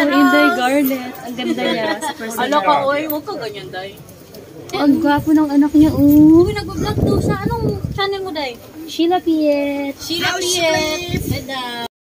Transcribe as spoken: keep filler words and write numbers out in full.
Inday Garnet. Ang ganda niya. Ala ka, oy. Huwag ka ganyan, Day. Ang gwapo ng anak niya, oh. Uy, nag-vlog daw sa anong channel mo, Day? SHIELA PIET. SHIELA PIET. Dada.